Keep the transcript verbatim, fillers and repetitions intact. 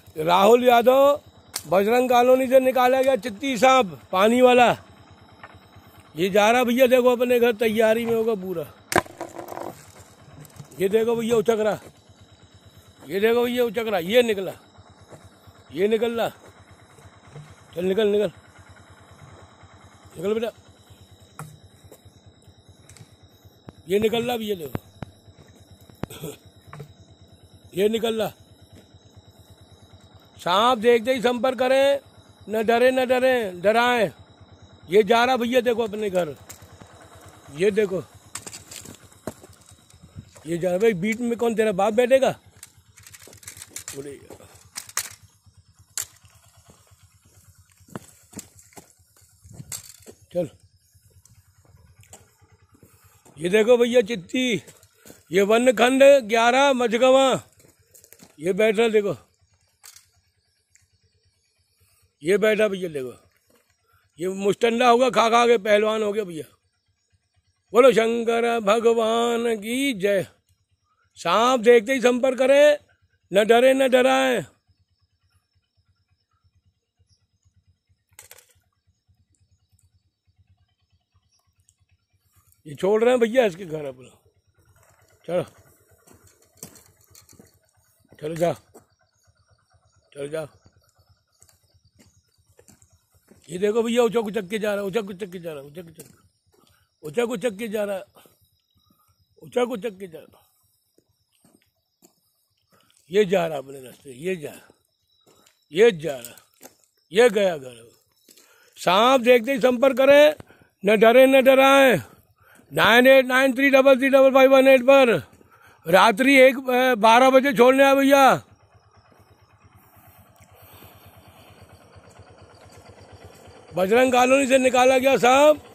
Rahul Yadav Bajrang colony से निकाला गया चित्ती सांप पानी वाला। ये जा रहा भैया, देखो अपने घर तैयारी में होगा पूरा। ये देखो भैया उचक रहा, ये देखो भैया उचक रहा। ये निकला, ये निकल रहा। चल निकल निकल निकल बेटा, ये निकल रहा भैया देखो, ये निकल रहा। सांप देखते ही संपर्क करें, न डरे न डरे डराएं। ये जा रहा भैया देखो अपने घर, ये देखो ये जा रहा। भाई बीच में कौन तेरा बाप बैठेगा? चल ये देखो भैया चित्ती, ये वन खंड ग्यारह मझगवा, ये बैठ रहा देखो, ये बैठा भैया देखो। ये मुस्टंडा होगा, खा खा के पहलवान हो गया भैया। बोलो शंकर भगवान की जय। सांप देखते ही संपर्क करे, न डरे न डराए। ये छोड़ रहे हैं भैया इसके घर अपना। चलो चलो जा, चलो जा। ये देखो भैया उचक उचक के जा रहा है, उचक उचक के जा रहा है, उचक उचक उचक उचक के जा रहा है, उचक उचक के जा रहा। ये जा रहा अपने रास्ते, ये जा ये जा रहा, ये गया घर। सांप देखते ही संपर्क करे, न डरे न डराए। Nine eight nine three double three double five one eight पर रात्रि एक बारह बजे छोड़ने आए भैया। बजरंग कॉलोनी से निकाला गया सांप।